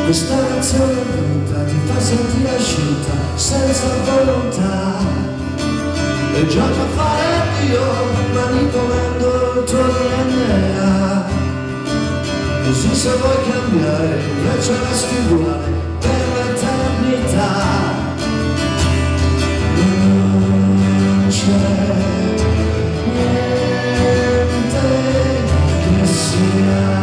Questa canzone brutta ti fa sentire asciutta senza volontà e gioca a fare Dio manipolando il tuo DNA. Così se vuoi cambiare invece resti uguale per l'eternità. Non c'è niente che sia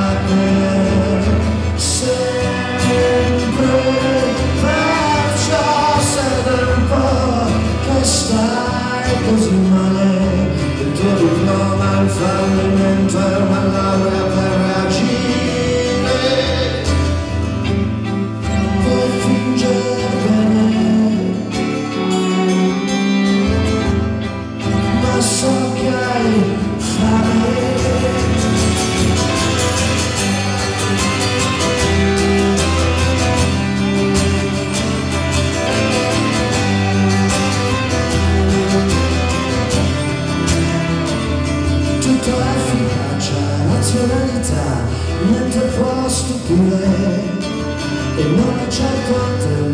così male, il tuo diploma, il fallimento è una laurea per reagire. Vuoi fingere bene, ma so che hai fame. Efficacia, razionalità, niente può stupire e non è certo a te